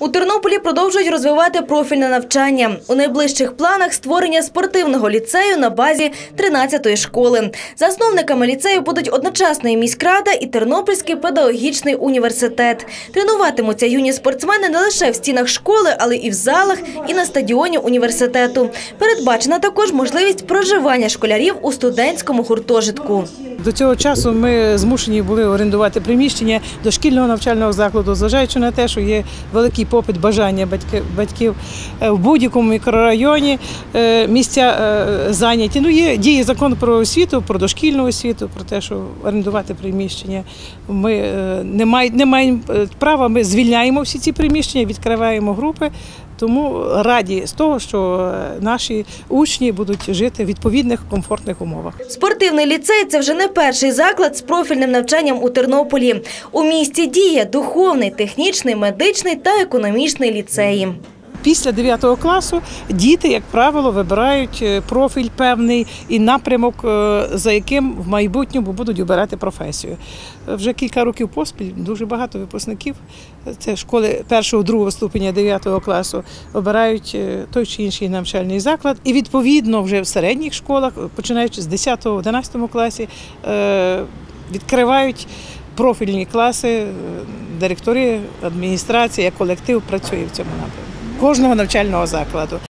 У Тернополі продовжують розвивати профільне навчання. У найближчих планах створення спортивного ліцею на базі 13-ї школи. Засновниками ліцею будуть одночасно і міськрада, і Тернопільський педагогічний університет. Тренуватимуться юні спортсмени не лише в стінах школи, але і в залах, і на стадіоні університету. Передбачена також можливість проживання школярів у студентському гуртожитку. До цього часу ми змушені були орендувати приміщення дошкільного навчального закладу, зважаючи на те, що є великий попит, бажання батьків в будь-якому мікрорайоні, місця зайняті. Діє закон про освіту, про дошкільну освіту, про те, що орендувати приміщення. Ми не маємо права, ми звільняємо всі ці приміщення, відкриваємо групи. Тому раді з того, що наші учні будуть жити в відповідних комфортних умовах. Спортивний ліцей – це вже не перший заклад з профільним навчанням у Тернополі. У місті діє духовний, технічний, медичний та економічний ліцеї. Після 9 класу діти, як правило, вибирають профіль певний і напрямок, за яким в майбутньому будуть обирати професію. Вже кілька років поспіль дуже багато випускників, це школи 1-2 ступеня 9 класу, обирають той чи інший навчальний заклад. І відповідно вже в середніх школах, починаючи з 10-11 класі, відкривають профільні класи, директори, адміністрація, колектив працює в цьому напрямку. Кожного навчального закладу.